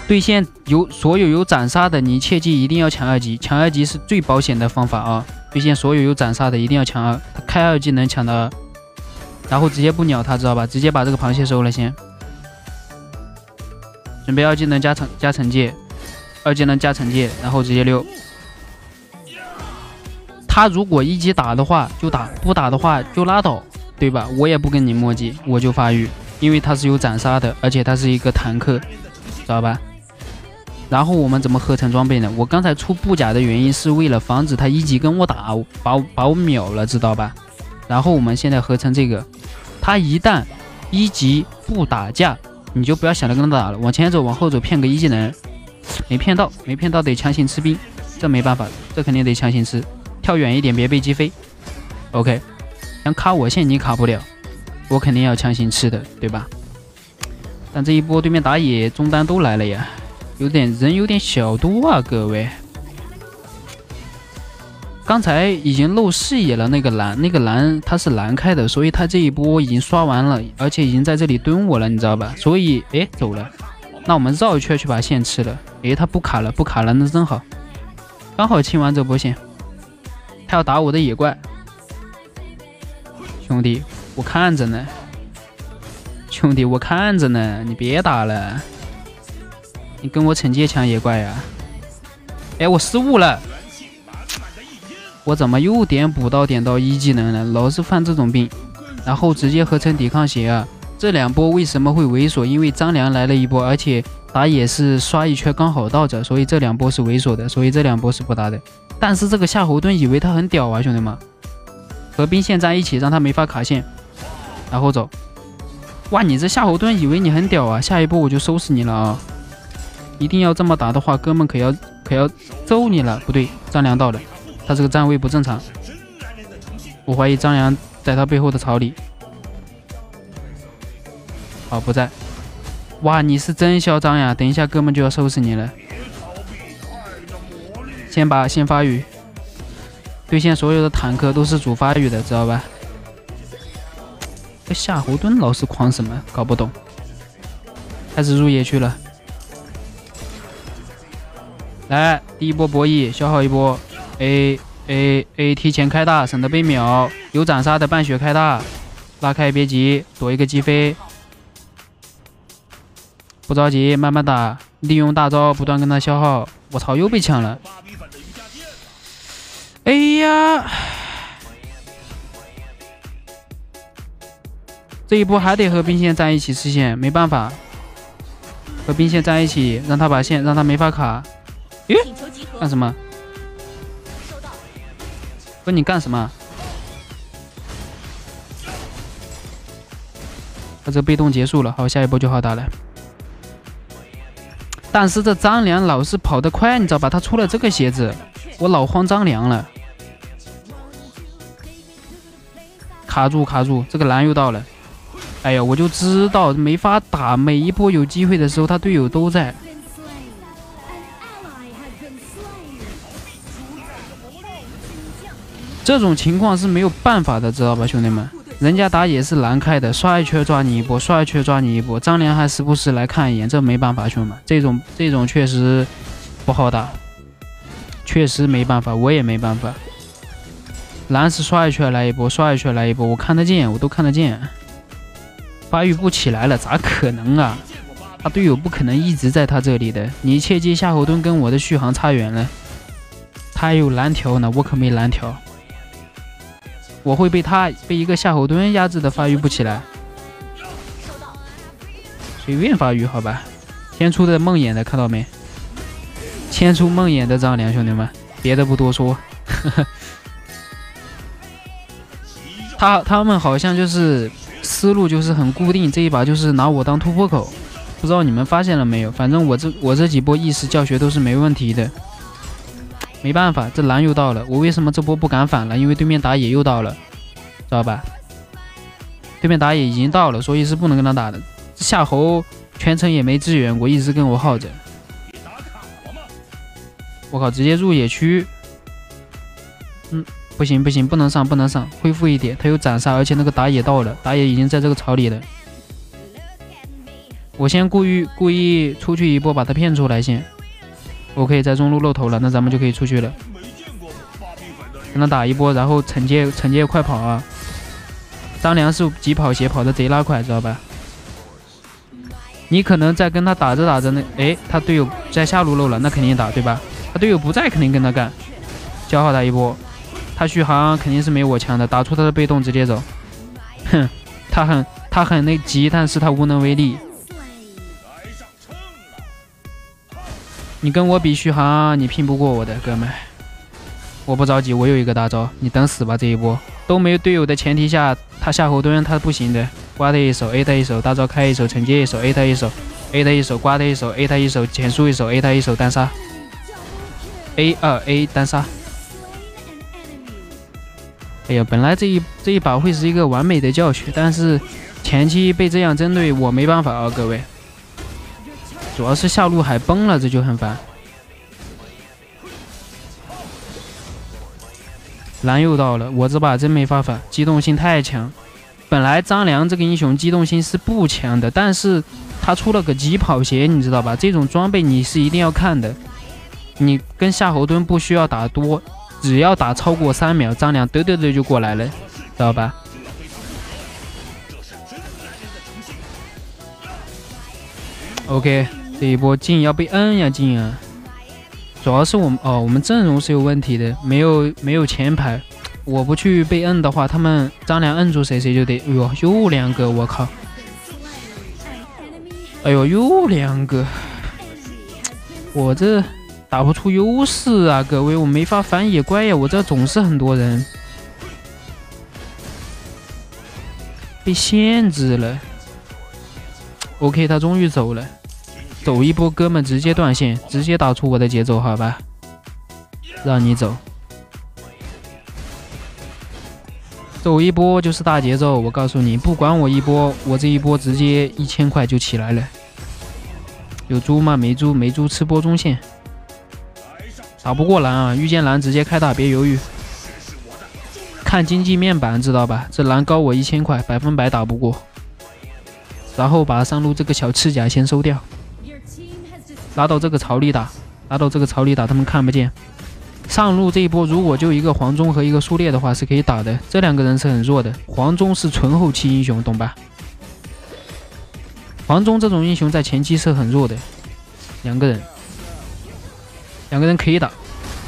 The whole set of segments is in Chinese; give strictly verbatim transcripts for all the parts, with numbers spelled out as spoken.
对线有所有有斩杀的，你切记一定要抢二级，抢二级是最保险的方法啊！对线所有有斩杀的一定要抢二，他开二技能抢到二，然后直接不鸟他，知道吧？直接把这个螃蟹收了先。准备二技能加惩加惩戒，二技能加惩戒，然后直接溜。他如果一级打的话就打，不打的话就拉倒，对吧？我也不跟你墨迹，我就发育，因为他是有斩杀的，而且他是一个坦克，知道吧？然后我们怎么合成装备呢？我刚才出布甲的原因是为了防止他一级跟我打，把我把我秒了，知道吧？然后我们现在合成这个，他一旦一级不打架，你就不要想着跟他打了，往前走，往后走，骗个一技能，没骗到，没骗到得强行吃兵，这没办法，这肯定得强行吃，跳远一点，别被击飞。OK， 想卡我线你卡不了，我肯定要强行吃的，对吧？但这一波对面打野中单都来了呀。有点人有点小多啊，各位。刚才已经漏视野了，那个蓝那个蓝他是蓝开的，所以他这一波已经刷完了，而且已经在这里蹲我了，你知道吧？所以哎走了，那我们绕一圈去把线吃了。哎，他不卡了，不卡了，那真好，刚好清完这波线。他要打我的野怪，兄弟，我看着呢，兄弟，我看着呢，你别打了。你跟我惩戒抢野怪呀、啊！哎，我失误了，我怎么又点补刀点到一技能了？老是犯这种病，然后直接合成抵抗鞋啊！这两波为什么会猥琐？因为张良来了一波，而且打野是刷一圈刚好到这，所以这两波是猥琐的，所以这两波是不打的。但是这个夏侯惇以为他很屌啊，兄弟们，和兵线站一起，让他没法卡线，然后走。哇，你这夏侯惇以为你很屌啊！下一波我就收拾你了啊！一定要这么打的话，哥们可要可要揍你了。不对，张良到了，他这个站位不正常，我怀疑张良在他背后的草里。好，不在。哇，你是真嚣张呀！等一下哥们就要收拾你了。先把先发育，对线所有的坦克都是主发育的，知道吧？这夏侯惇老是狂什么？搞不懂。开始入野区了。来，第一波博弈，消耗一波 ，A A A 提前开大，省得被秒。有斩杀的半血开大，拉开别急，躲一个击飞，不着急，慢慢打，利用大招不断跟他消耗。我操，又被抢了！哎呀，这一波还得和兵线站一起吃线，没办法，和兵线站一起，让他把线，让他没法卡。咦，干什么？不，你干什么？他这被动结束了，好，下一波就好打了。但是这张良老是跑得快，你知道吧？他出了这个鞋子，我老慌张良了。卡住卡住，这个蓝又到了。哎呀，我就知道没法打，每一波有机会的时候，他队友都在。这种情况是没有办法的，知道吧，兄弟们？人家打野是蓝开的，刷一圈抓你一波，刷一圈抓你一波。张良还时不时来看一眼，这没办法，兄弟们，这种这种确实不好打，确实没办法，我也没办法。蓝是刷一圈来一波，刷一圈来一波，我看得见，我都看得见。发育不起来了，咋可能啊？他队友不可能一直在他这里的，你切记夏侯惇跟我的续航差远了，他还有蓝条呢，我可没蓝条。我会被他被一个夏侯惇压制的发育不起来，随便发育好吧。先出的梦魇的看到没？先出梦魇的张良，兄弟们，别的不多说。他他们好像就是思路就是很固定，这一把就是拿我当突破口，不知道你们发现了没有？反正我这我这几波意识教学都是没问题的。没办法，这蓝又到了，我为什么这波不敢反了？因为对面打野又到了，知道吧？对面打野已经到了，所以是不能跟他打的。夏侯全程也没支援，我一直跟我耗着。我靠，直接入野区。嗯，不行不行，不能上不能上，恢复一点，他有斩杀，而且那个打野到了，打野已经在这个草里了。 我先故意故意出去一波，把他骗出来先。我可以在中路露头了，那咱们就可以出去了。跟他打一波，然后惩戒惩戒快跑啊！张良是急跑鞋，跑的贼拉快，知道吧？你可能在跟他打着打着呢，哎，他队友在下路漏了，那肯定打，对吧？他队友不在，肯定跟他干，消耗他一波。他续航肯定是没我强的，打出他的被动直接走。哼，他很他很那急，但是他无能为力。你跟我比续航，你拼不过我的，哥们。我不着急，我有一个大招，你等死吧！这一波都没有队友的前提下，他下后蹲他不行的，刮他一手 A 他一手，大招开一手，惩戒一手 A 他一手 A 他一手，刮他一手 A 他一手，减速一手 A 他一手，单杀 A 二 A 单杀。哎呀，本来这一这一把会是一个完美的教学，但是前期被这样针对，我没办法啊，各位。主要是下路海崩了，这就很烦。蓝又到了，我这把真没法反，机动性太强。本来张良这个英雄机动性是不强的，但是他出了个疾跑鞋，你知道吧？这种装备你是一定要看的。你跟夏侯惇不需要打多，只要打超过三秒，张良嘚嘚嘚就过来了，知道吧？OK， 这一波进要被摁呀进啊！主要是我们哦，我们阵容是有问题的，没有没有前排，我不去被摁的话，他们张良摁住谁谁就得，哎呦，又两个，我靠！哎呦，又两个，我这打不出优势啊，各位，我没法反野怪呀，我这总是很多人被限制了。OK， 他终于走了。走一波，哥们直接断线，直接打出我的节奏，好吧？让你走，走一波就是大节奏。我告诉你，不管我一波，我这一波直接一千块就起来了。有猪吗？没猪，没猪吃波中线。打不过蓝啊，遇见蓝直接开打，别犹豫。看经济面板知道吧？这蓝高我一千块，百分百打不过。然后把上路这个小赤甲先收掉。拉到这个槽里打，拉到这个槽里打，他们看不见。上路这一波如果就一个黄忠和一个苏烈的话是可以打的，这两个人是很弱的。黄忠是纯后期英雄，懂吧？黄忠这种英雄在前期是很弱的。两个人，两个人可以打。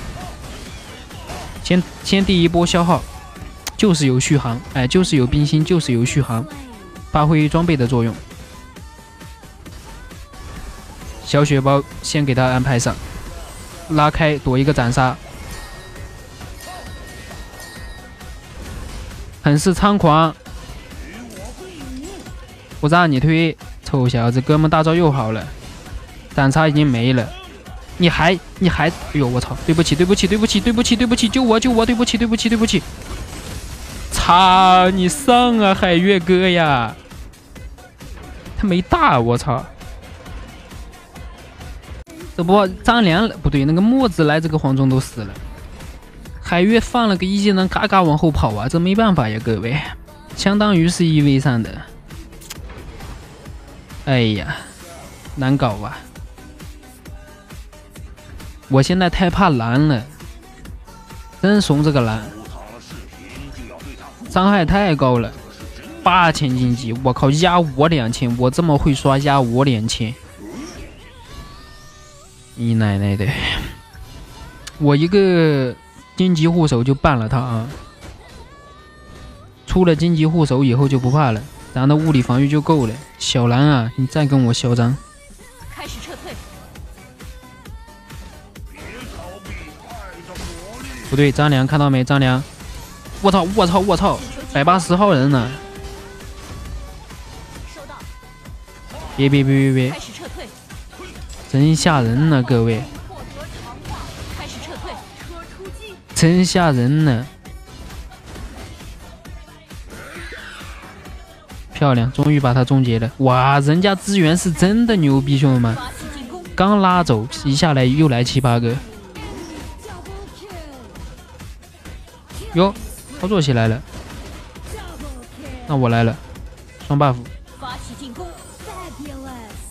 先先第一波消耗，就是有续航，哎，就是有冰心，就是有续航，发挥装备的作用。小血包先给他安排上，拉开躲一个斩杀，很是猖狂。我让你推，臭小子，哥们大招又好了，斩杀已经没了，你还你还，哎呦我操！对不起对不起对不起对不起对不起，救我救我！对不起对不起对不起！操你上啊，海月哥呀！他没大，我操！这不张良不对，那个墨子来这个黄忠都死了，海月放了个一技能，嘎嘎往后跑啊，这没办法呀，各位，相当于是一 v 三的，哎呀，难搞啊！我现在太怕蓝了，真怂这个蓝，伤害太高了，八千经济，我靠，压我两千，我这么会刷，压我两千。你奶奶的！我一个荆棘护手就办了他啊！出了荆棘护手以后就不怕了，咱的物理防御就够了。小蓝啊，你再跟我嚣张！ 开始撤退。 不对，张良看到没？张良，我操！我操！我操！百八十号人呢！别别别别别！ 开始撤退。 真吓人呢，各位！ 开始撤退， 真吓人呢！漂亮，终于把他终结了！哇，人家资源是真的牛逼，兄弟们！刚拉走，一下来又来七八个。哟，操作起来了！那我来了，双 buff。 发起进攻。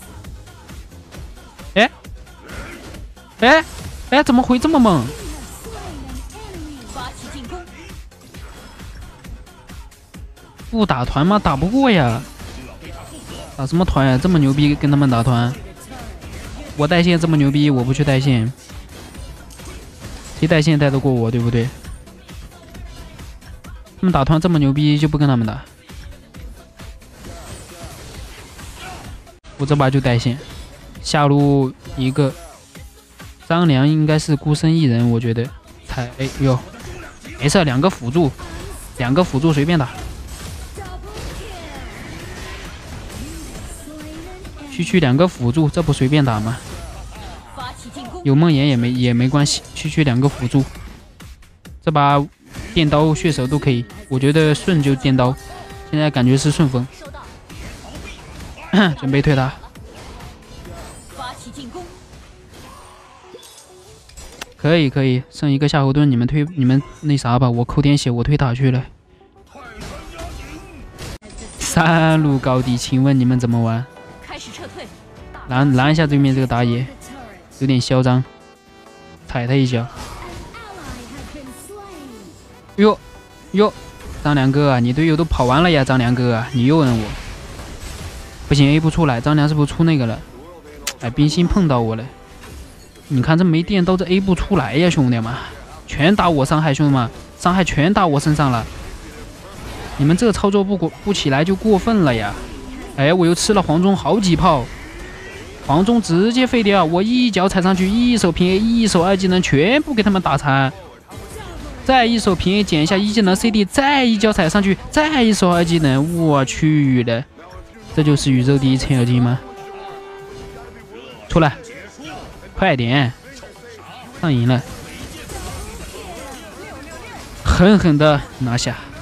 哎哎，怎么会这么猛？ 发起进攻！ 不打团吗？打不过呀！打什么团呀？这么牛逼，跟他们打团？我带线这么牛逼，我不去带线，谁带线带得过我，对不对？他们打团这么牛逼，就不跟他们打。我这把就带线，下路一个张良应该是孤身一人，我觉得。才哎呦，没事，两个辅助，两个辅助随便打。区区两个辅助，这不随便打吗？有梦魇也没也没关系，区区两个辅助，这把电刀血手都可以，我觉得顺就电刀，现在感觉是顺风。准备推他。 发起进攻！ 可以可以，剩一个夏侯惇，你们推你们那啥吧，我扣点血，我推塔去了。三路高地，请问你们怎么玩？ 开始撤退！ 拦拦一下对面这个打野，有点嚣张，踩他一脚。哟哟，张良哥啊，你队友都跑完了呀，张良哥啊，你又摁我。不行 ，A 不出来，张良是不是出那个了？哎，冰心碰到我了。你看这没电刀，这 A 不出来呀，兄弟们，全打我伤害，兄弟们，伤害全打我身上了。你们这个操作不过不起来就过分了呀！哎，我又吃了黄忠好几炮，黄忠直接废掉，我一脚踩上去，一手平 A， 一手二技能全部给他们打残，再一手平 A 减一下一技能 C D， 再一脚踩上去，再一手二技能，我去了。这就是宇宙第一程咬金吗？出来，快点，上赢了，狠狠的拿下。